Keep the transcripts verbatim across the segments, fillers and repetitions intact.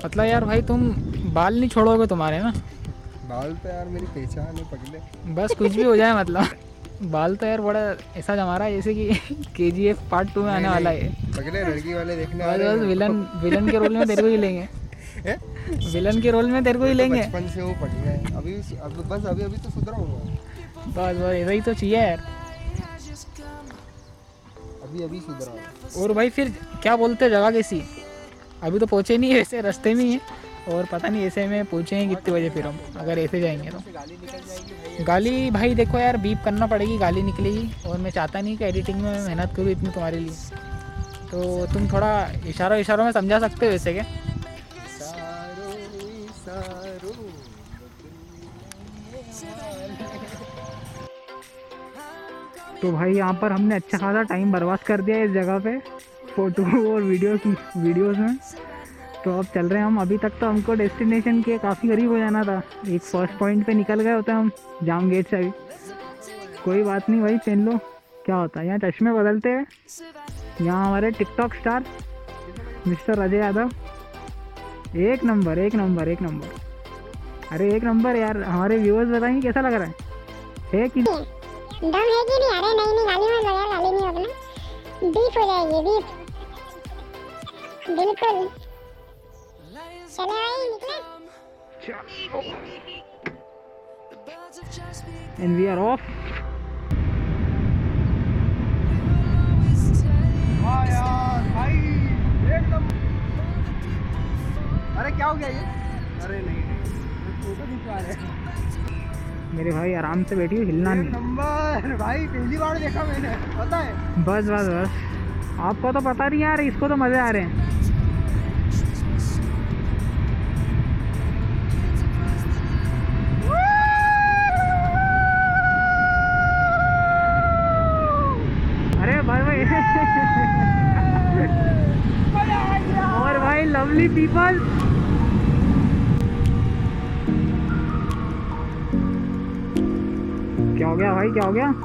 मतलब यार भाई तुम बाल नहीं छोड़ोगे तुम्हारे ना? बाल तो यार मेरी पहचान है पगले। बस कुछ भी हो जाए मतलब बाल तो यार बड़ा ऐसा जमा रहा है जैसे कि केजीएफ पार्ट टू में आने वाला है। पगले लड़की वाले देखने आ बस रहे हैं बस मेरे विलन को। विलन के रोल में तेरे को ही लेंगे। विलन के रोल में तेरे को ही तो लेंगे। बचपन से वो पगले है अभी अब बस अभी अभी तो सुधरा हूँ। बस बस ऐसा ही तो चाहिए यार। अभी अभी सुधरा हूँ। और भाई फिर क्या बोलते हैं, जगह कैसी? अभी तो पहुँचे नहीं है, ऐसे रास्ते में ही है। और पता नहीं ऐसे में पहुँचेंगे कितने बजे फिर हम, अगर ऐसे जाएंगे तो। गाली निकल जाएगी। गाली भाई देखो यार, बीप करना पड़ेगी, गाली निकलेगी। और मैं चाहता नहीं कि एडिटिंग में मैं मेहनत करूँ इतनी तुम्हारे लिए, तो तुम थोड़ा इशारों इशारों में समझा सकते हो वैसे क्या? इशारों इशारों तो भाई यहाँ पर हमने अच्छा खासा टाइम बर्बाद कर दिया इस जगह पे फ़ोटो और वीडियो की वीडियोस में। तो अब चल रहे हैं हम। अभी तक तो हमको डेस्टिनेशन के काफ़ी करीब हो जाना था, एक फर्स्ट पॉइंट पे निकल गए होते हम जाम गेट से। अभी कोई बात नहीं भाई, पहन लो, क्या होता है। यहाँ चश्मे बदलते हैं। यहाँ हमारे TikTok star mister Ajay Yadav, एक नंबर एक नंबर एक नंबर। अरे एक नंबर यार। हमारे व्यूअर्स बताएंगे कैसा लग रहा है, है कि दम है कि नहीं? अरे नहीं नहीं, गाली मत बजा, गाली नहीं अपना बीफ हो जाएगी, बीफ। बिल्कुल चले भाई, निकले। And we are off. वाह यार भाई एकदम। अरे क्या हो गया ये? अरे नहीं नहीं फोटो खिंचवा रहे हैं। मेरे भाई आराम से बैठिए, हिलना नहीं। नंबर भाई पहली बार देखा मैंने, पता है। बस बस बस, आपको तो पता नहीं यार, इसको तो मज़े आ रहे हैं। अरे भाई भाई और भाई लवली पीपल। क्या हो गया भाई, क्या हो गया?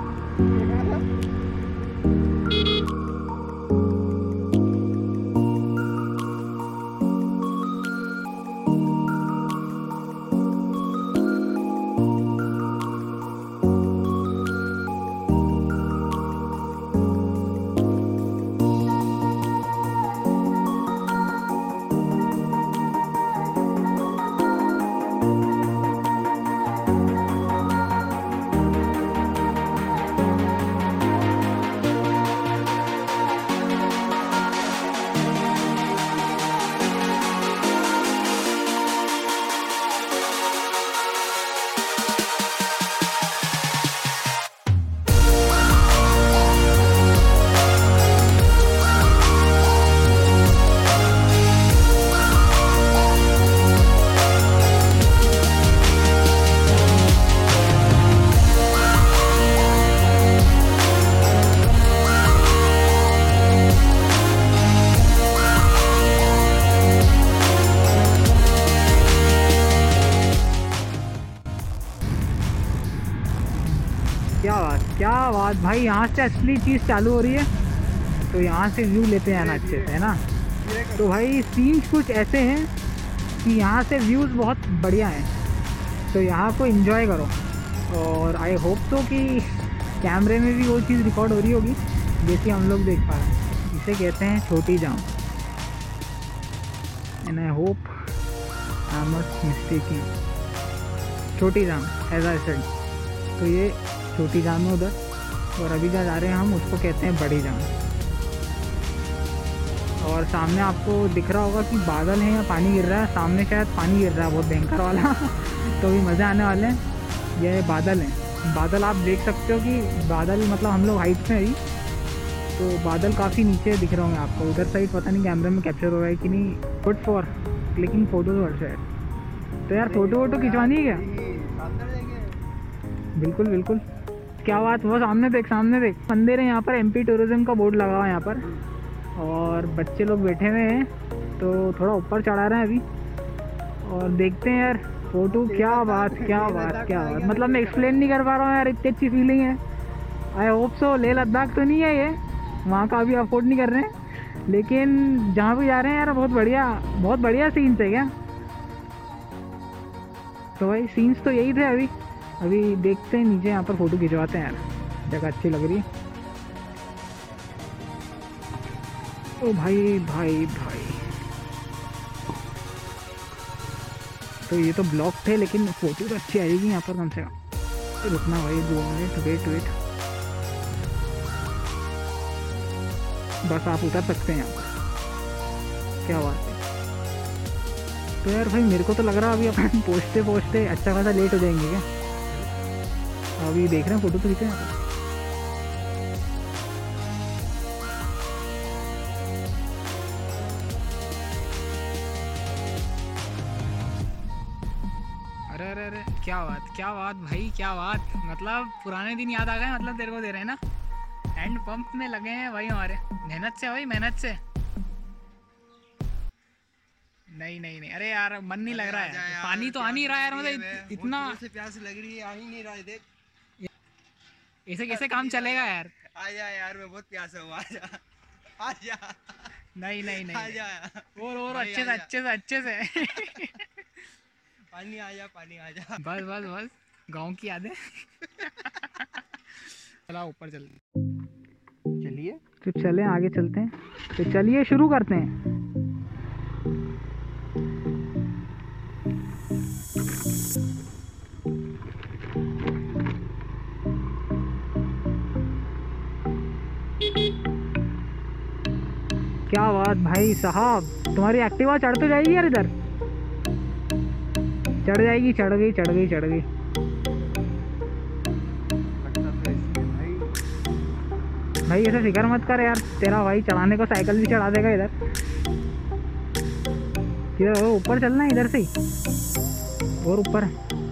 क्या बात क्या बात भाई, यहाँ से असली चीज़ चालू हो रही है। तो यहाँ से व्यू लेते हैं ना अच्छे से, है ना? तो भाई सीन्स कुछ ऐसे हैं कि यहाँ से व्यूज़ बहुत बढ़िया हैं, तो यहाँ को एंजॉय करो। और आई होप तो कि कैमरे में भी वो चीज़ रिकॉर्ड हो रही होगी जैसे हम लोग देख पा रहे हैं। इसे कहते हैं छोटी जाम, and I hope I am not mistaking. छोटी जाम एज आई सेड, तो ये छोटी जाम है उधर, और अभी जहाँ जा रहे हैं हम उसको कहते हैं बड़ी जाम। और सामने आपको दिख रहा होगा कि बादल है या पानी गिर रहा है। सामने शायद पानी गिर रहा है बहुत भयंकर वाला तो भी मज़े आने वाले हैं। ये बादल हैं, बादल आप देख सकते हो कि बादल मतलब हम लोग हाइट में अभी, तो बादल काफ़ी नीचे दिख रहे होंगे आपको। उधर साइड पता नहीं कैमरे में कैप्चर हो रहा है कि नहीं। गुड फॉर क्लिकिंग फोटोज और शायद। तो यार फ़ोटो वोटो खिंचवानी है क्या? बिल्कुल बिल्कुल, क्या बात। वो सामने देख, सामने देख, मंदिर है यहाँ पर। एमपी टूरिज्म का बोर्ड लगा हुआ है यहाँ पर, और बच्चे लोग बैठे हुए हैं, तो थोड़ा ऊपर चढ़ा रहे हैं अभी। और देखते हैं यार फ़ोटो। क्या बात क्या बात क्या बात, मतलब मैं एक्सप्लेन नहीं कर पा रहा हूँ यार, इतनी अच्छी फीलिंग है। I hope so. Leh Ladakh तो नहीं है ये, वहाँ का अभी अफोर्ड नहीं कर रहे हैं लेकिन जहाँ भी जा रहे हैं यार बहुत बढ़िया बहुत बढ़िया सीन्स है क्या। तो भाई सीन्स तो यही थे। अभी अभी देखते हैं नीचे यहाँ पर फ़ोटो खिंचवाते हैं यार, जगह अच्छी लग रही है। ओ भाई भाई भाई, तो ये तो ब्लॉक थे लेकिन फ़ोटो तो अच्छी आएगी यहाँ पर कम से कम। तो रुकना भाई दो मिनट, वेट वेट, बस आप उतर सकते हैं यहाँ पर। क्या बात है। तो यार भाई मेरे को तो लग रहा है अभी अपन पहुँचते पहुँचते अच्छा खासा लेट हो जाएंगे क्या। अभी देख रहे हैं फ़ोटो तो खींचे यहाँ पर। अरे अरे अरे क्या बात क्या बात भाई, क्या बात। मतलब पुराने दिन याद आ गए, मतलब तेरे को दे रहे हैं ना। हैंड पंप में लगे हैं भाई हमारे, मेहनत से भाई मेहनत से। नहीं नहीं नहीं, अरे यार मन नहीं लग रहा है, पानी तो आ नहीं रहा है यार, मतलब इतना से प्यास लग रही है, आ ही नहीं रहा है। देख ऐसे कैसे काम चलेगा यार। आजा यार, मैं बहुत प्यासा हूँ, आजा आजा। नहीं नहीं नहीं, आजा और और अच्छे से अच्छे से अच्छे से पानी आजा, पानी आजा। बस बस बस, गांव की यादें। चला ऊपर चल, चलिए तो चले आगे चलते हैं। तो चलिए शुरू करते हैं। क्या बात भाई साहब, तुम्हारी एक्टिवा चढ़ तो जाएगी यार इधर। चढ़ जाएगी, चढ़ गई चढ़ गई चढ़ गई। भाई ऐसे फिक्र मत कर यार, तेरा भाई चढ़ाने को साइकिल भी चढ़ा देगा इधर। इधर ऊपर चलना है, इधर से ही और ऊपर,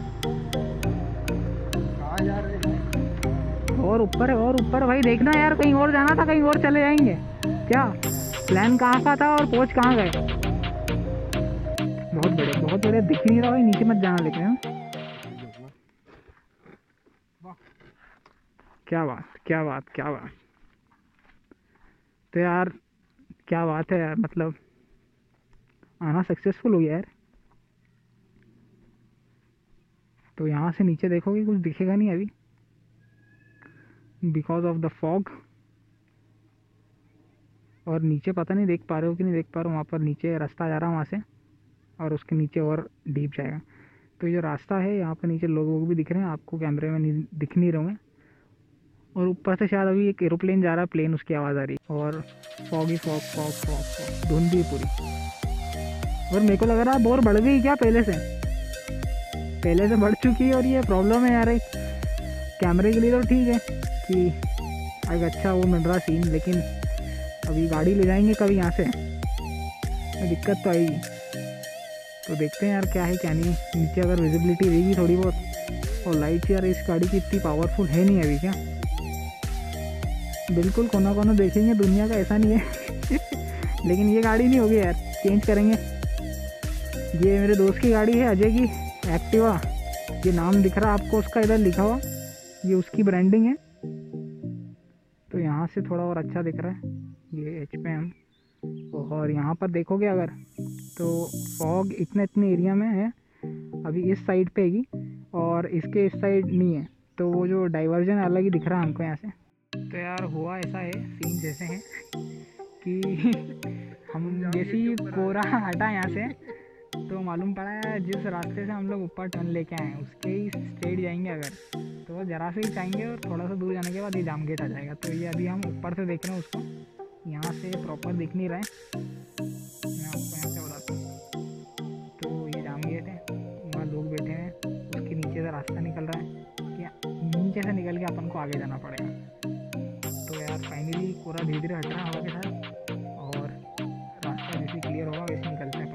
कहाँ जा रहे हैं? और ऊपर है और ऊपर। भाई देखना यार, कहीं और जाना था, कहीं और चले जाएंगे क्या। प्लान कहाँ का था और पहुँच कहाँ गए। बहुत बढ़िया बहुत बढ़िया, दिख नहीं रहा भाई, नीचे मत जाना लेकिन। क्या बात क्या बात क्या बात। तो यार क्या बात है यार, मतलब आना सक्सेसफुल हो गया यार। तो यहाँ से नीचे देखोगे कुछ दिखेगा नहीं अभी, बिकॉज ऑफ द फॉग। और नीचे पता नहीं देख पा रहे हो कि नहीं देख पा रहे हो, वहाँ पर नीचे रास्ता जा रहा है वहाँ से, और उसके नीचे और डीप जाएगा। तो ये जो रास्ता है यहाँ पर नीचे लोग वोग भी दिख रहे हैं, आपको कैमरे में नहीं दिख नहीं रहे हैं। और ऊपर से शायद अभी एक एरोप्लेन जा रहा है, प्लेन उसकी आवाज़ आ रही है। और फॉग ही फॉग फॉग फॉग फॉग, धुंध भी पूरी। और मेरे को लग रहा है बोर बढ़ गई क्या पहले से, पहले से बढ़ चुकी है। और ये प्रॉब्लम है यार, एक कैमरे के लिए तो ठीक है कि एक अच्छा वो मिल रहा सीन, लेकिन अभी गाड़ी ले जाएंगे कभी यहाँ से तो दिक्कत तो आएगी। तो देखते हैं यार क्या है क्या नहीं। नीचे अगर विजिबिलिटी रहेगी थोड़ी बहुत, और लाइट्स यार इस गाड़ी की इतनी पावरफुल है नहीं अभी क्या। बिल्कुल कोना कोना देखेंगे दुनिया का, ऐसा नहीं है लेकिन ये गाड़ी नहीं होगी यार, चेंज करेंगे। ये मेरे दोस्त की गाड़ी है, अजय की एक्टिवा। ये नाम दिख रहा है आपको उसका इधर लिखा हुआ, ये उसकी ब्रांडिंग है। तो यहाँ से थोड़ा और अच्छा दिख रहा है ये एच पे एम। और यहाँ पर देखोगे अगर तो फॉग इतने इतने एरिया में है, अभी इस साइड पे है और इसके इस साइड नहीं है। तो वो जो डाइवर्जन अलग ही दिख रहा है हमको यहाँ से। तो यार हुआ ऐसा है, सीन जैसे हैं कि हम जैसे ही कोहरा हटा यहाँ से, तो मालूम पड़ा है जिस रास्ते से हम लोग ऊपर टर्न लेके आए हैं उसके ही स्ट्रेट जाएंगे अगर, तो ज़रा से ही जाएंगे और थोड़ा सा दूर जाने के बाद ये जाम गेट आ जाएगा। तो ये अभी हम ऊपर से देख रहे हैं उसको, यहाँ से प्रॉपर दिख नहीं रहा है। मैं आपको यहाँ से बताता हूँ। तो ये जाम गेट है, वहाँ लोग बैठे हैं, उसके नीचे से रास्ता निकल रहा है, क्या नीचे से निकल के अपन को आगे जाना पड़ेगा। तो यार फाइनली पूरा धीरे धीरे हट रहा है हवा के साथ, और रास्ता जैसे क्लियर होगा वैसे निकलते हैं।